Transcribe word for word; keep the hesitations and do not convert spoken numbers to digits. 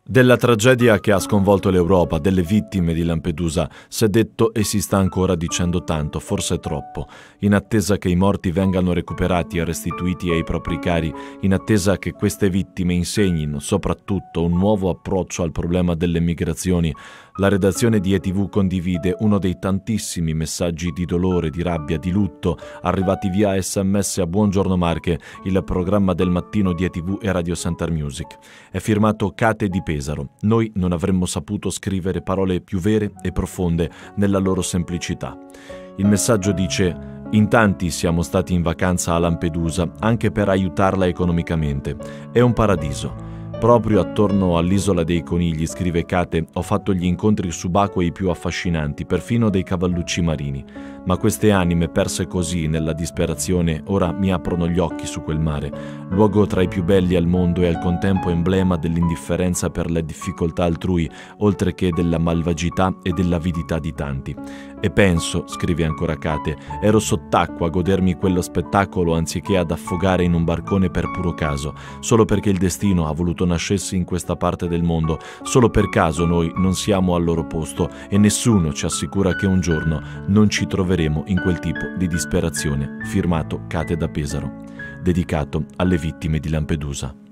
Della tragedia che ha sconvolto l'Europa, delle vittime di Lampedusa, si è detto e si sta ancora dicendo tanto, forse troppo, in attesa che i morti vengano recuperati e restituiti ai propri cari, in attesa che queste vittime insegnino soprattutto un nuovo approccio al problema delle migrazioni. La redazione di E T V condivide uno dei tantissimi messaggi di dolore, di rabbia, di lutto arrivati via sms a Buongiorno Marche, il programma del mattino di E T V e Radio Center Music. È firmato Kate di Pesaro. Noi non avremmo saputo scrivere parole più vere e profonde nella loro semplicità. Il messaggio dice: in tanti siamo stati in vacanza a Lampedusa anche per aiutarla economicamente. È un paradiso. Proprio attorno all'isola dei conigli, scrive Kate, ho fatto gli incontri subacquei più affascinanti, perfino dei cavallucci marini. Ma queste anime perse così nella disperazione ora mi aprono gli occhi su quel mare, luogo tra i più belli al mondo e al contempo emblema dell'indifferenza per le difficoltà altrui, oltre che della malvagità e dell'avidità di tanti. E penso, scrive ancora Kate, ero sott'acqua a godermi quello spettacolo anziché ad affogare in un barcone per puro caso, solo perché il destino ha voluto nascessi in questa parte del mondo, solo per caso noi non siamo al loro posto e nessuno ci assicura che un giorno non ci troveremo in quel tipo di disperazione. Firmato Kate da Pesaro, dedicato alle vittime di Lampedusa.